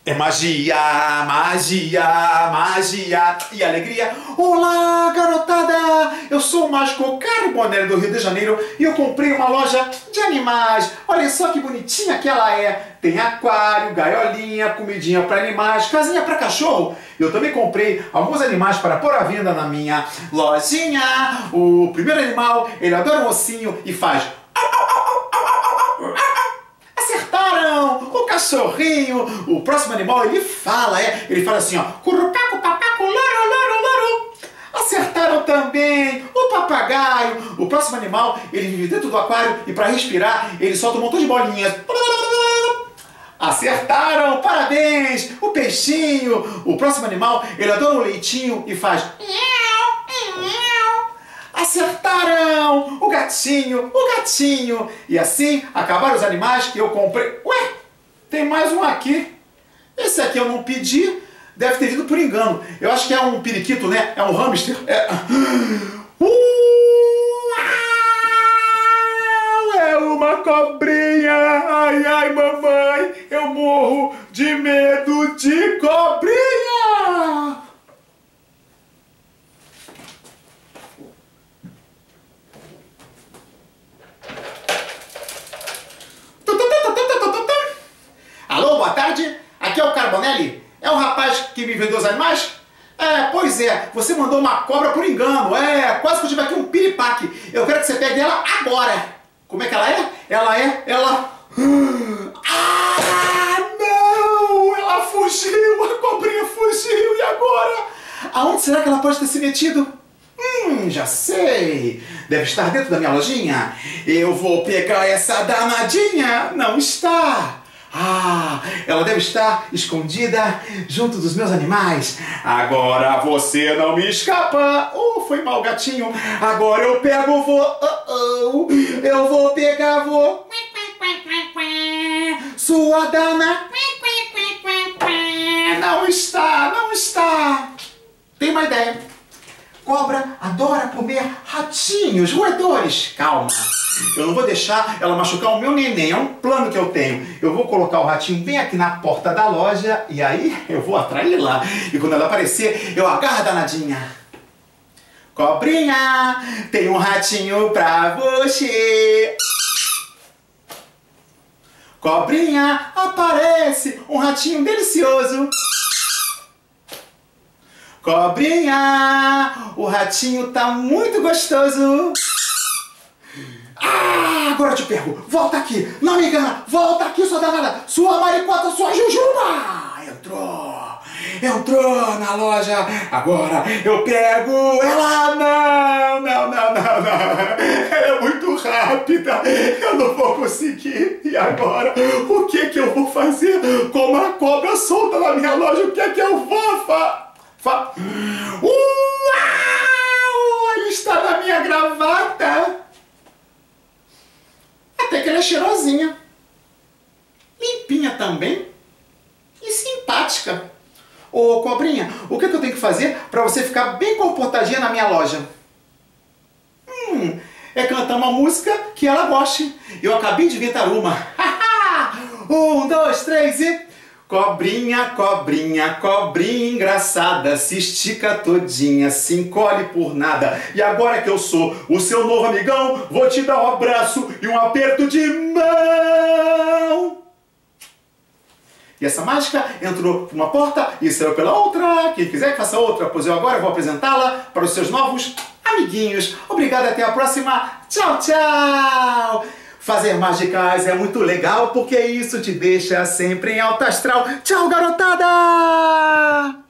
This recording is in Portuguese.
É magia, magia, magia e alegria. Olá, garotada! Eu sou o mágico Carbonelli do Rio de Janeiro e eu comprei uma loja de animais. Olha só que bonitinha que ela é. Tem aquário, gaiolinha, comidinha para animais, casinha para cachorro. Eu também comprei alguns animais para pôr à venda na minha lojinha. O primeiro animal, ele adora um ossinho e faz... Acertaram! O cachorrinho, o próximo animal, ele fala assim, ó. Currucaco, papaco, loro, loro, loro. Acertaram também o papagaio. O próximo animal, ele vive dentro do aquário e para respirar, ele solta um montão de bolinhas. Acertaram! Parabéns! O peixinho, o próximo animal, ele adora um leitinho e faz... Acertaram! O gatinho, o gatinho! E assim, acabaram os animais que eu comprei. Ué, tem mais um aqui. Esse aqui eu não pedi, deve ter vindo por engano. Eu acho que é um periquito, né? É um hamster. É uma cobrinha! Ai, ai, mamãe! Eu morro de medo de cobrinha! Alô, boa tarde, aqui é o Carbonelli. É o rapaz que me vendeu os animais? Pois é, você mandou uma cobra por engano. Quase que eu tive aqui um piripaque. Eu quero que você pegue ela agora. Como é que ela é? Ela... Ah, não! Ela fugiu, a cobrinha fugiu, e agora? Aonde será que ela pode ter se metido? Já sei. Deve estar dentro da minha lojinha. Eu vou pegar essa danadinha. Não está. Ela deve estar escondida junto dos meus animais. Agora você não me escapa. Foi mal, gatinho. Agora eu pego, vou. Eu vou pegar, vou. Sua dana. Não está, não está. Tem uma ideia. Cobra adora comer ratinhos, roedores. Calma, eu não vou deixar ela machucar o meu neném, é um plano que eu tenho. Eu vou colocar o ratinho bem aqui na porta da loja e aí eu vou atraí-la. E quando ela aparecer, eu agarro a danadinha. Cobrinha, tem um ratinho pra você. Cobrinha, aparece um ratinho delicioso. Cobrinha, o ratinho tá muito gostoso. Agora eu te pego. Volta aqui. Não me engana. Volta aqui, sua danada. Sua maricota, sua jujuba. Entrou na loja. Agora eu pego ela. Não. Ela é muito rápida. Eu não vou conseguir. E agora? O que eu vou fazer com uma cobra solta na minha loja? O que eu vou Uau! Ele está na minha gravata. Até que ela é cheirosinha. Limpinha também. E simpática. Ô, cobrinha, o que eu tenho que fazer para você ficar bem comportadinha na minha loja? É cantar uma música que ela goste. Eu acabei de inventar uma. 1, 2, 3 e... Cobrinha, cobrinha, cobrinha engraçada, se estica todinha, se encolhe por nada. E agora que eu sou o seu novo amigão, vou te dar um abraço e um aperto de mão. E essa mágica entrou por uma porta e saiu pela outra. Quem quiser que faça outra, pois eu agora vou apresentá-la para os seus novos amiguinhos. Obrigado, até a próxima. Tchau, tchau. Fazer mágicas é muito legal porque isso te deixa sempre em alto astral. Tchau, garotada!